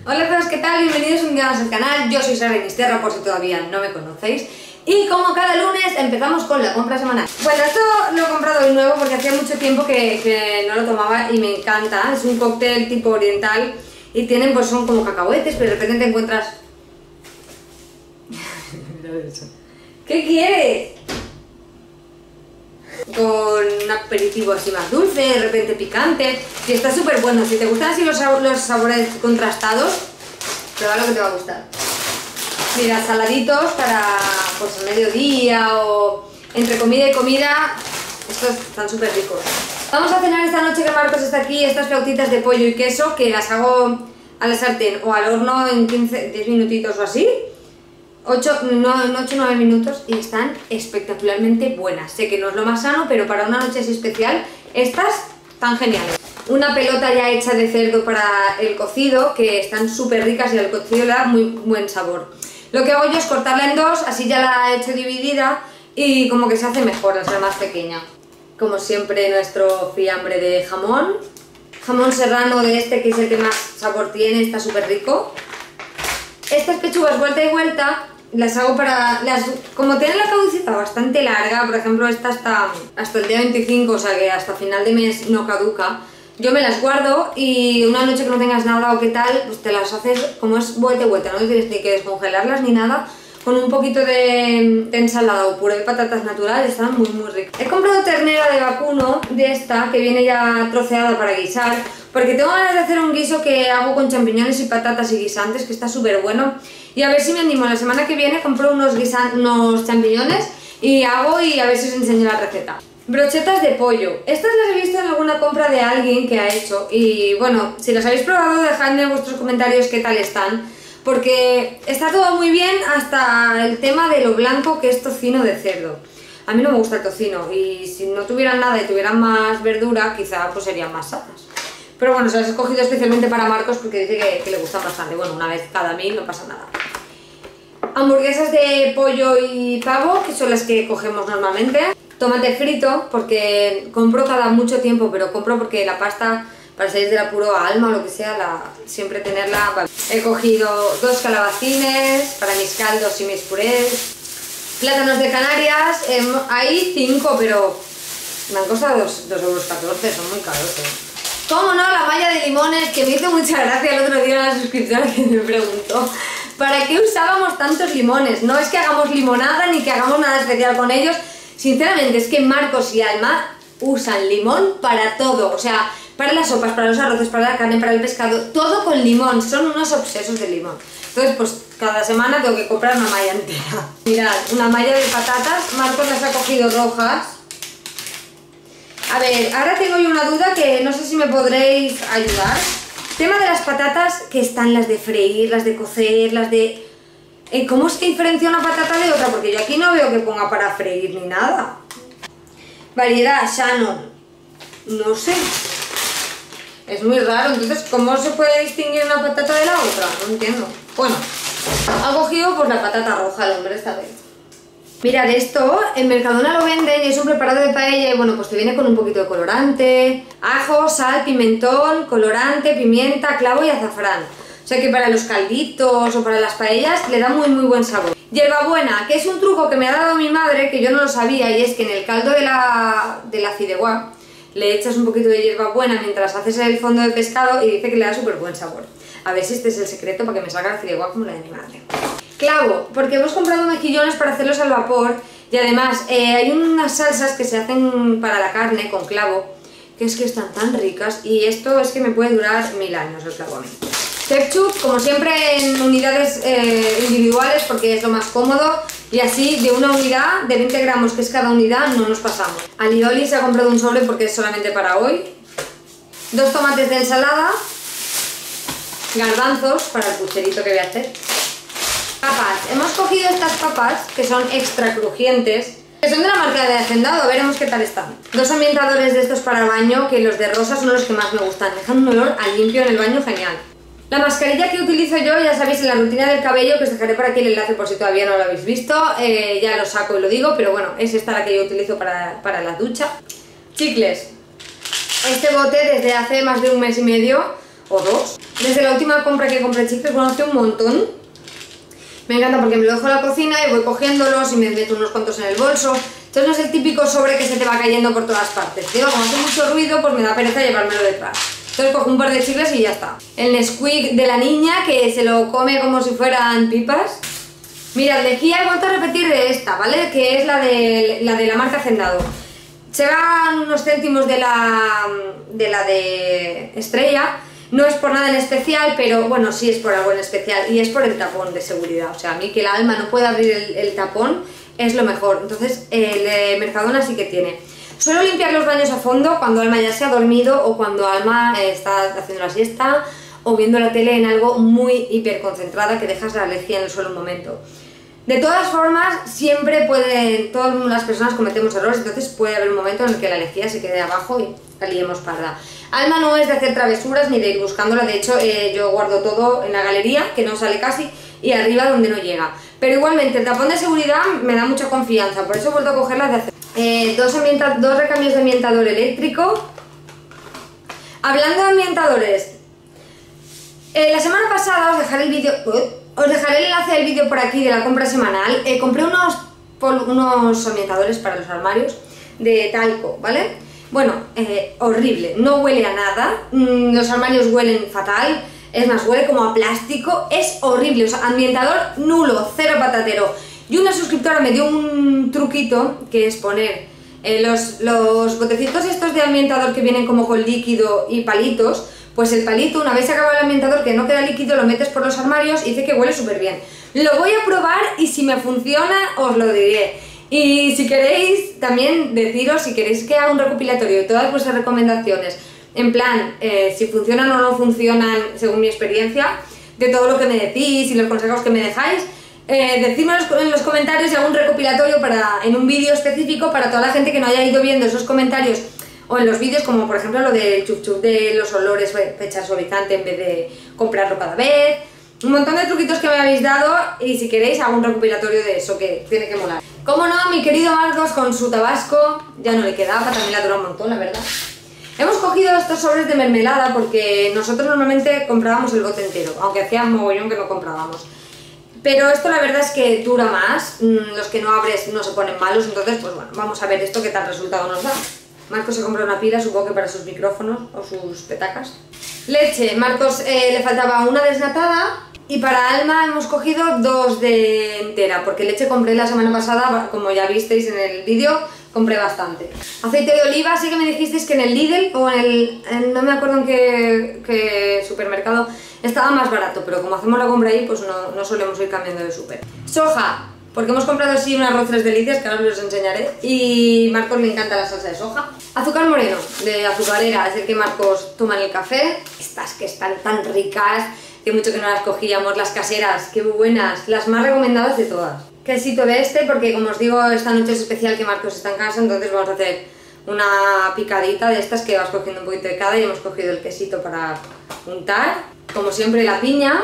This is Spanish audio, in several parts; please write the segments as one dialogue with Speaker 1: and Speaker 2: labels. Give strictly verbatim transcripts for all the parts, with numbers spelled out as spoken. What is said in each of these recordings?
Speaker 1: Hola a todos, ¿qué tal? Bienvenidos un día más al canal. Yo soy Sara Inisterra, por si todavía no me conocéis. Y como cada lunes empezamos con la compra semanal. Bueno, esto lo he comprado hoy nuevo porque hacía mucho tiempo que, que no lo tomaba y me encanta. Es un cóctel tipo oriental y tienen, pues son como cacahuetes, pero de repente te encuentras... ¿Qué quieres? Con un aperitivo así más dulce, de repente picante, y está súper bueno. Si te gustan así los, sab los sabores contrastados, prueba lo que te va a gustar. Mira, saladitos para pues al mediodía o entre comida y comida, estos están súper ricos. Vamos a cenar esta noche que Marcos está aquí, estas flautitas de pollo y queso que las hago a la sartén o al horno en quince, diez minutitos o así. ocho, nueve minutos y están espectacularmente buenas. Sé que no es lo más sano, pero para una noche así especial, estas están geniales. Una pelota ya hecha de cerdo para el cocido, que están súper ricas y al cocido le da muy buen sabor. Lo que hago yo es cortarla en dos, así ya la he hecho dividida y como que se hace mejor al ser más pequeña. Como siempre, nuestro fiambre de jamón. Jamón serrano de este, que es el que más sabor tiene, está súper rico. Estas pechugas vuelta y vuelta las hago para... las como tienen la caducidad bastante larga, por ejemplo esta hasta, hasta el día veinticinco, o sea que hasta final de mes no caduca, yo me las guardo y una noche que no tengas nada o qué tal, pues te las haces como es vuelta y vuelta, no tienes ni que descongelarlas ni nada, con un poquito de, de ensalada o puré de patatas natural, están muy muy ricas. He comprado ternera de vacuno, de esta, que viene ya troceada para guisar, porque tengo ganas de hacer un guiso que hago con champiñones y patatas y guisantes, que está súper bueno. Y a ver si me animo, la semana que viene compro unos, unos champiñones y hago y a ver si os enseño la receta. Brochetas de pollo. Estas las he visto en alguna compra de alguien que ha hecho. Y bueno, si las habéis probado, dejadme en vuestros comentarios qué tal están. Porque está todo muy bien hasta el tema de lo blanco que es tocino de cerdo. A mí no me gusta el tocino y si no tuvieran nada y tuvieran más verdura, quizá pues serían más sanas. Pero bueno, se las he escogido especialmente para Marcos porque dice que, que le gustan bastante. Bueno, una vez cada mil no pasa nada. Hamburguesas de pollo y pavo, que son las que cogemos normalmente. Tomate frito, porque compro cada mucho tiempo, pero compro porque la pasta, para salir del apuro a Alma o lo que sea, la, siempre tenerla. Vale. He cogido dos calabacines para mis caldos y mis purés. Plátanos de Canarias, eh, hay cinco, pero me han costado dos euros catorce, son muy caros. ¿eh? ¿Cómo no? La malla de limones, que me hizo mucha gracia el otro día la suscriptora que me preguntó ¿para qué usábamos tantos limones? No es que hagamos limonada ni que hagamos nada especial con ellos. Sinceramente, es que Marcos y Alma usan limón para todo. O sea, para las sopas, para los arroces, para la carne, para el pescado, todo con limón. Son unos obsesos de limón. Entonces, pues cada semana tengo que comprar una malla entera. Mirad, una malla de patatas. Marcos las ha cogido rojas. A ver, ahora tengo yo una duda que no sé si me podréis ayudar. Tema de las patatas, que están las de freír, las de cocer, las de... Eh, ¿Cómo se diferencia una patata de otra? Porque yo aquí no veo que ponga para freír ni nada. Variedad, Shannon. No sé. Es muy raro, entonces ¿cómo se puede distinguir una patata de la otra? No entiendo. Bueno, ha cogido pues la patata roja el hombre esta vez. Mirad, esto en Mercadona lo venden y es un preparado de paella y bueno, pues te viene con un poquito de colorante, ajo, sal, pimentón, colorante, pimienta, clavo y azafrán. O sea que para los calditos o para las paellas le da muy muy buen sabor. Hierbabuena, que es un truco que me ha dado mi madre, que yo no lo sabía, y es que en el caldo de la, de la fideuá le echas un poquito de hierbabuena mientras haces el fondo de pescado y dice que le da súper buen sabor. A ver si este es el secreto para que me salga la fideuá como la de mi madre. Clavo, porque hemos comprado mejillones para hacerlos al vapor y además eh, hay unas salsas que se hacen para la carne con clavo que es que están tan ricas y esto es que me puede durar mil años el clavo a mí. Ketchup, como siempre en unidades eh, individuales porque es lo más cómodo y así de una unidad de veinte gramos que es cada unidad no nos pasamos. Alioli se ha comprado un sobre porque es solamente para hoy. Dos tomates de ensalada, garbanzos para el pucherito que voy a hacer. Papas, hemos cogido estas papas que son extra crujientes, que son de la marca de Hacendado, veremos qué tal están. Dos ambientadores de estos para el baño, que los de rosa son los que más me gustan, dejan un olor a limpio en el baño genial. La mascarilla que utilizo yo, ya sabéis, en la rutina del cabello, que os dejaré por aquí el enlace por si todavía no lo habéis visto, eh, ya lo saco y lo digo, pero bueno, es esta la que yo utilizo para, para la ducha. Chicles, este bote desde hace más de un mes y medio o dos. Desde la última compra que compré chicles, bueno, hace un montón. Me encanta porque me lo dejo en la cocina y voy cogiéndolos y me meto unos cuantos en el bolso. Entonces no es el típico sobre que se te va cayendo por todas partes. Digo, como hace mucho ruido, pues me da pereza llevármelo detrás. Entonces cojo un par de chicles y ya está. El Nesquik de la niña, que se lo come como si fueran pipas. Mirad, lejía, he vuelto a repetir de esta, ¿vale? Que es la de la, de la marca Hacendado. Se van unos céntimos de la, de la de Estrella. No es por nada en especial, pero bueno, sí es por algo en especial. Y es por el tapón de seguridad. O sea, a mí que el Alma no pueda abrir el, el tapón es lo mejor. Entonces el de Mercadona sí que tiene. Suelo limpiar los baños a fondo cuando Alma ya se ha dormido o cuando Alma está haciendo la siesta o viendo la tele en algo muy hiper concentrada que dejas la lejía en el suelo un momento. De todas formas, siempre pueden, todas las personas cometemos errores, entonces puede haber un momento en el que la lejía se quede abajo y la liemos parda. Alma no es de hacer travesuras ni de ir buscándola, de hecho eh, yo guardo todo en la galería, que no sale casi, y arriba donde no llega. Pero igualmente el tapón de seguridad me da mucha confianza, por eso he vuelto a cogerla de hacer. Eh, dos, dos recambios de ambientador eléctrico. Hablando de ambientadores, eh, la semana pasada os dejaré el vídeo... Os dejaré el enlace del vídeo por aquí de la compra semanal. Eh, compré unos, unos ambientadores para los armarios de talco, ¿vale? Bueno, eh, horrible, no huele a nada, mm, los armarios huelen fatal, es más, huele como a plástico, es horrible, o sea, ambientador nulo, cero patatero. Y una suscriptora me dio un truquito que es poner eh, los, los botecitos estos de ambientador que vienen como con líquido y palitos. Pues el palito, una vez se acaba el ambientador que no queda líquido, lo metes por los armarios y dice que huele súper bien. Lo voy a probar y si me funciona os lo diré. Y si queréis, también deciros, si queréis que haga un recopilatorio de todas vuestras recomendaciones, en plan, eh, si funcionan o no funcionan según mi experiencia, de todo lo que me decís y los consejos que me dejáis, eh, decídmelo en los comentarios y hago un recopilatorio para, en un vídeo específico para toda la gente que no haya ido viendo esos comentarios o en los vídeos, como por ejemplo lo del chup chup de los olores, echar suavizante en vez de comprarlo cada vez. Un montón de truquitos que me habéis dado y si queréis hago un recopilatorio de eso que tiene que molar. Como no, mi querido Marcos con su tabasco, ya no le quedaba, también le ha durado un montón, la verdad. Hemos cogido estos sobres de mermelada porque nosotros normalmente comprábamos el bote entero, aunque hacía un mogollón que no comprábamos. Pero esto la verdad es que dura más, los que no abres no se ponen malos, entonces pues bueno, vamos a ver esto qué tal resultado nos da. Marcos se compró una pila, supongo que para sus micrófonos o sus petacas. Leche, Marcos eh, le faltaba una desnatada y para Alma hemos cogido dos de entera, porque leche compré la semana pasada, como ya visteis en el vídeo, compré bastante. Aceite de oliva, sí que me dijisteis que en el Lidl o en el, en, no me acuerdo en qué, qué supermercado, estaba más barato, pero como hacemos la compra ahí, pues no, no solemos ir cambiando de súper. Soja, porque hemos comprado así unas arroz tres delicias que ahora os los enseñaré y Marcos le encanta la salsa de soja. Azúcar moreno, de azucarera, es el que Marcos toma en el café. Estas que están tan ricas, que mucho que no las cogíamos, las caseras, qué buenas, las más recomendadas de todas. Quesito de este, porque como os digo, esta noche es especial que Marcos está en casa, entonces vamos a hacer una picadita de estas que vas cogiendo un poquito de cada y hemos cogido el quesito para untar. Como siempre la piña.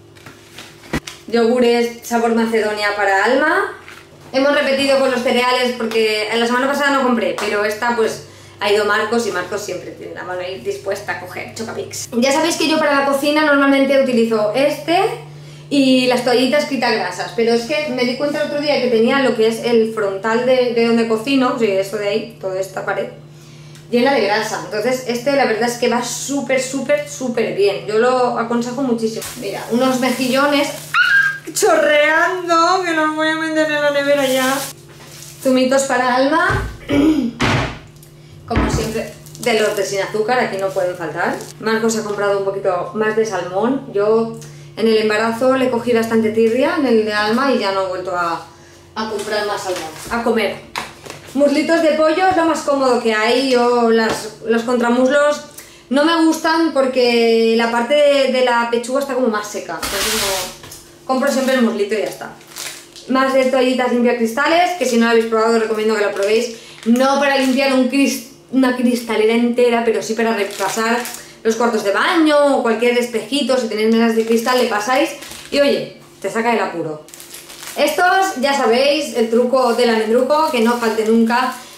Speaker 1: Yogures sabor Macedonia para Alma. Hemos repetido con los cereales porque la semana pasada no compré, pero esta pues ha ido Marcos y Marcos siempre tiene la mano ahí dispuesta a coger Chocapix. Ya sabéis que yo para la cocina normalmente utilizo este y las toallitas quitagrasas, pero es que me di cuenta el otro día que tenía lo que es el frontal de, de donde cocino, o sea, esto de ahí, toda esta pared, llena de grasa. Entonces este la verdad es que va súper, súper, súper bien. Yo lo aconsejo muchísimo. Mira, unos mejillones chorreando, que los voy a meter en la nevera ya. Zumitos para Alma, como siempre, de los de sin azúcar, aquí no pueden faltar. Marcos ha comprado un poquito más de salmón. Yo en el embarazo le cogí bastante tirria en el de Alma y ya no he vuelto a, a comprar más salmón. A comer. Muslitos de pollo es lo más cómodo que hay. Yo las, los contramuslos no me gustan porque la parte de, de la pechuga está como más seca. Entonces no... Compro siempre el muslito y ya está. Más de toallitas limpiacristales, que si no lo habéis probado os recomiendo que lo probéis. No para limpiar un cris una cristalera entera, pero sí para repasar los cuartos de baño o cualquier espejito. Si tenéis mesas de cristal le pasáis y oye, te saca del apuro. Estos ya sabéis, el truco del almendruco, que no falte nunca.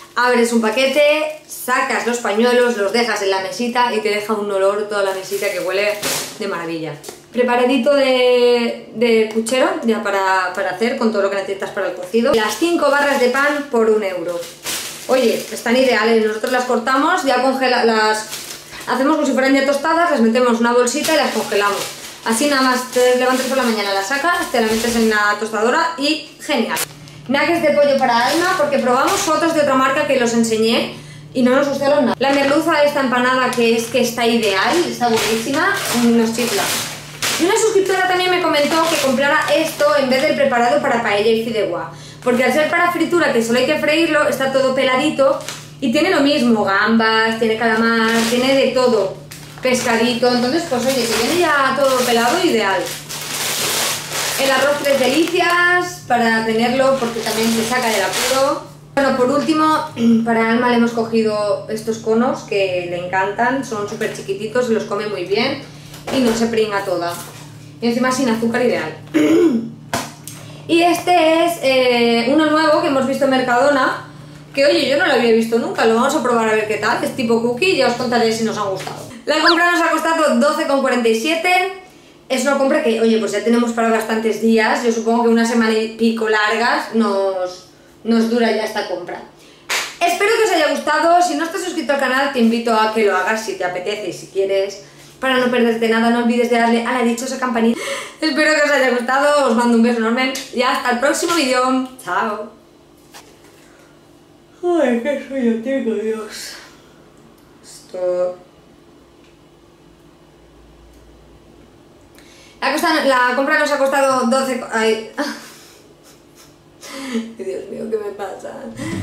Speaker 1: Abres un paquete, sacas los pañuelos, los dejas en la mesita y te deja un olor toda la mesita que huele de maravilla. Preparadito de, de puchero ya para, para hacer con todo lo que necesitas para el cocido. Las cinco barras de pan por un euro. Oye, están ideales, nosotros las cortamos, ya congela, las hacemos como si fueran ya tostadas, las metemos en una bolsita y las congelamos. Así nada más te levantas por la mañana, las sacas, te la metes en la tostadora y genial. Nuggets de pollo para Alma, porque probamos fotos de otra marca que los enseñé y no nos gustaron nada. La merluza esta empanada que es que está ideal, está buenísima, nos chifla. Y una suscriptora también me comentó que comprara esto en vez del preparado para paella y fideuá, porque al ser para fritura, que solo hay que freírlo, está todo peladito y tiene lo mismo, gambas, tiene calamar, tiene de todo, pescadito, entonces pues oye, si viene ya todo pelado, ideal. El arroz tres delicias para tenerlo porque también se saca del apuro. Bueno, por último, para Alma le hemos cogido estos conos que le encantan, son súper chiquititos, se los come muy bien y no se pringa toda. Y encima sin azúcar, ideal. Y este es eh, uno nuevo que hemos visto en Mercadona, que oye, yo no lo había visto nunca, lo vamos a probar a ver qué tal, es tipo cookie y ya os contaré si nos han gustado. La compra nos ha costado doce con cuarenta y siete. Es una compra que, oye, pues ya tenemos para bastantes días, yo supongo que una semana y pico largas nos, nos dura ya esta compra. Espero que os haya gustado, si no estás suscrito al canal te invito a que lo hagas si te apetece y si quieres, para no perderte nada, no olvides de darle a la dichosa campanita. Espero que os haya gustado, os mando un beso enorme y hasta el próximo vídeo. Chao. Ay, qué sueño tengo, Dios. Esto... La, costa, la compra nos ha costado doce... Ay. Dios mío, ¿qué me pasa?